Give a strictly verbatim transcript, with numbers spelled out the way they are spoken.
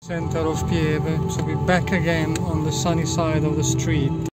Center of Pieve, so we're back again on the sunny side of the street.